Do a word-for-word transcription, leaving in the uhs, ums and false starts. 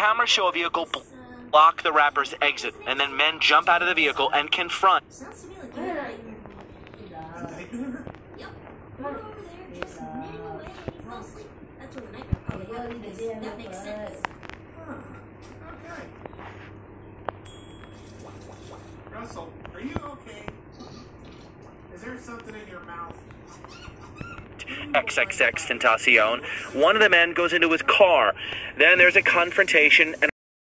cameras show a vehicle block the rapper's exit, and then men jump out of the vehicle and confront. Sounds to me like you're like... Yep. You're over there just knitting away and you fall asleep. That's where the nightmare probably happened, because that makes sense. Huh. Okay. Russell, are you okay? Is there something in your mouth? XXXTentacion. One of the men goes into his car. Then there's a confrontation and